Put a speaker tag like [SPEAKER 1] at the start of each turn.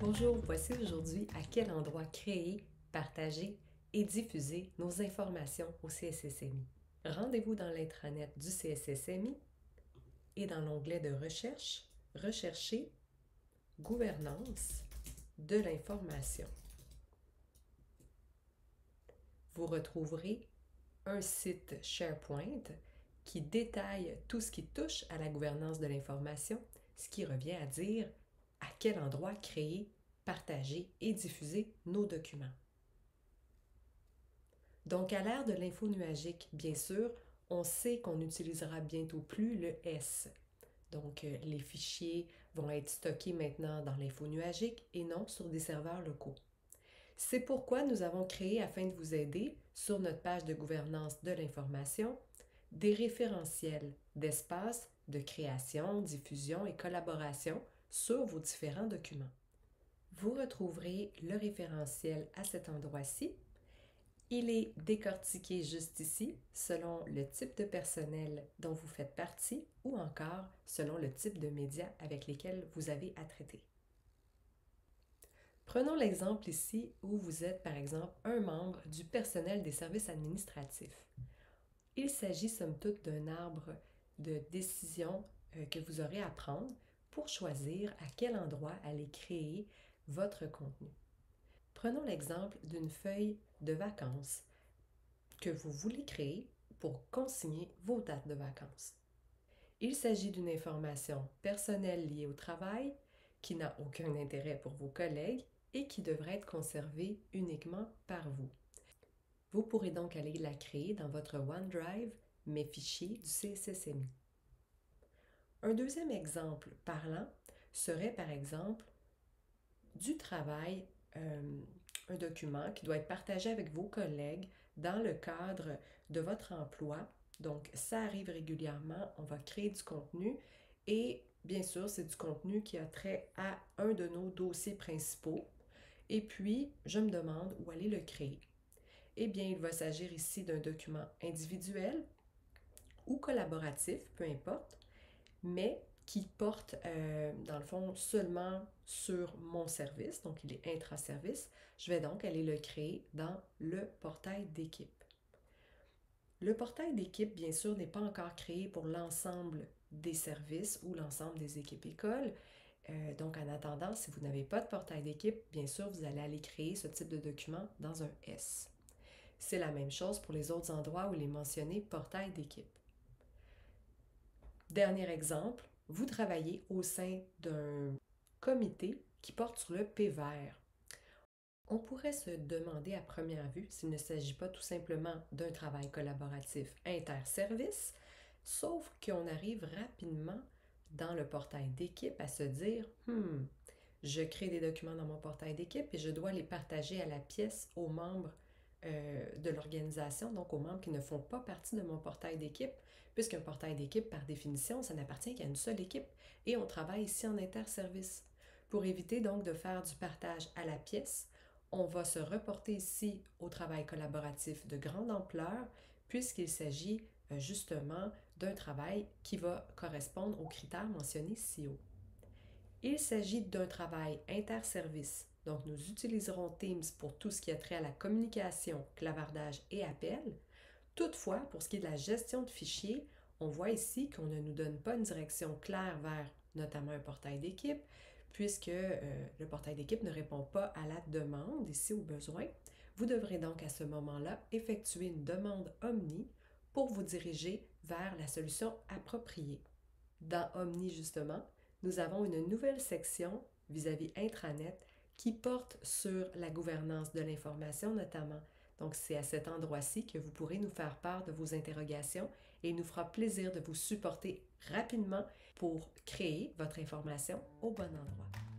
[SPEAKER 1] Bonjour, voici aujourd'hui à quel endroit créer, partager et diffuser nos informations au CSSMI. Rendez-vous dans l'intranet du CSSMI et dans l'onglet de recherche, recherchez Gouvernance de l'information. Vous retrouverez un site SharePoint qui détaille tout ce qui touche à la gouvernance de l'information, ce qui revient à dire à quel endroit créer, partager et diffuser nos documents. Donc, à l'ère de l'info nuagique, bien sûr, on sait qu'on n'utilisera bientôt plus le S. Donc, les fichiers vont être stockés maintenant dans l'info nuagique et non sur des serveurs locaux. C'est pourquoi nous avons créé, afin de vous aider, sur notre page de gouvernance de l'information, des référentiels d'espace de création, diffusion et collaboration sur vos différents documents. Vous retrouverez le référentiel à cet endroit-ci. Il est décortiqué juste ici selon le type de personnel dont vous faites partie ou encore selon le type de médias avec lesquels vous avez à traiter. Prenons l'exemple ici où vous êtes par exemple un membre du personnel des services administratifs. Il s'agit somme toute d'un arbre de décision que vous aurez à prendre pour choisir à quel endroit aller créer votre contenu. Prenons l'exemple d'une feuille de vacances que vous voulez créer pour consigner vos dates de vacances. Il s'agit d'une information personnelle liée au travail qui n'a aucun intérêt pour vos collègues et qui devrait être conservée uniquement par vous. Vous pourrez donc aller la créer dans votre OneDrive, mes fichiers du CSSMI. Un deuxième exemple parlant serait par exemple du travail, un document qui doit être partagé avec vos collègues dans le cadre de votre emploi. Donc, ça arrive régulièrement, on va créer du contenu et bien sûr, c'est du contenu qui a trait à un de nos dossiers principaux. Et puis, je me demande où aller le créer. Eh bien, il va s'agir ici d'un document individuel ou collaboratif, peu importe, mais qui porte, dans le fond, seulement sur mon service, donc il est intra-service. Je vais donc aller le créer dans le portail d'équipe. Le portail d'équipe, bien sûr, n'est pas encore créé pour l'ensemble des services ou l'ensemble des équipes écoles. Donc, en attendant, si vous n'avez pas de portail d'équipe, bien sûr, vous allez aller créer ce type de document dans un S. C'est la même chose pour les autres endroits où il est mentionné portail d'équipe. Dernier exemple, vous travaillez au sein d'un comité qui porte sur le P vert. On pourrait se demander à première vue s'il ne s'agit pas tout simplement d'un travail collaboratif inter-service, sauf qu'on arrive rapidement dans le portail d'équipe à se dire je crée des documents dans mon portail d'équipe et je dois les partager à la pièce aux membres de l'organisation, donc aux membres qui ne font pas partie de mon portail d'équipe, puisqu'un portail d'équipe, par définition, ça n'appartient qu'à une seule équipe et on travaille ici en inter-service. Pour éviter donc de faire du partage à la pièce, on va se reporter ici au travail collaboratif de grande ampleur, puisqu'il s'agit justement d'un travail qui va correspondre aux critères mentionnés ci haut. Il s'agit d'un travail inter-service. Donc, nous utiliserons Teams pour tout ce qui a trait à la communication, clavardage et appel. Toutefois, pour ce qui est de la gestion de fichiers, on voit ici qu'on ne nous donne pas une direction claire vers notamment un portail d'équipe, puisque le portail d'équipe ne répond pas à la demande ici au besoin. Vous devrez donc à ce moment-là effectuer une demande Omni pour vous diriger vers la solution appropriée. Dans Omni, justement, nous avons une nouvelle section vis-à-vis intranet qui porte sur la gouvernance de l'information notamment. Donc, c'est à cet endroit-ci que vous pourrez nous faire part de vos interrogations et il nous fera plaisir de vous supporter rapidement pour créer votre information au bon endroit.